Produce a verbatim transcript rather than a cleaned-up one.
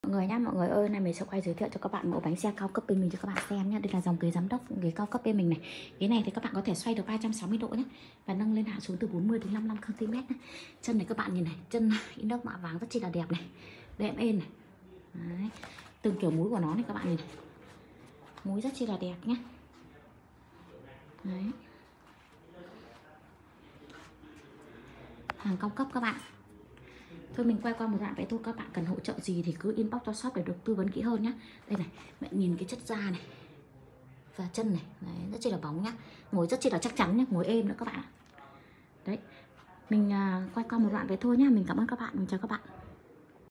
Mọi người nhá, mọi người ơi, nay mình sẽ quay giới thiệu cho các bạn mẫu bánh xe cao cấp bên mình cho các bạn xem nhá. Đây là dòng ghế giám đốc, ghế cao cấp bên mình này. Ghế này thì các bạn có thể xoay được ba trăm sáu mươi độ nhé, và nâng lên hạ xuống từ bốn mươi đến năm mươi lăm xăng ti mét nhé. Chân này các bạn nhìn này, chân inox mạ vàng rất chi là đẹp này, đệm êm này. Đấy. Từng kiểu múi của nó này các bạn nhìn này, múi rất chi là đẹp nhé. Đấy. Hàng cao cấp các bạn. Thôi mình quay qua một đoạn vậy thôi, các bạn cần hỗ trợ gì thì cứ inbox cho shop để được tư vấn kỹ hơn nhé. Đây này, bạn nhìn cái chất da này và chân này, đấy, rất chi là bóng nhá, ngồi rất chi là chắc chắn nhá, ngồi êm nữa các bạn ạ. Đấy, mình à, quay qua một đoạn vậy thôi nhá. Mình cảm ơn các bạn, mình chào các bạn.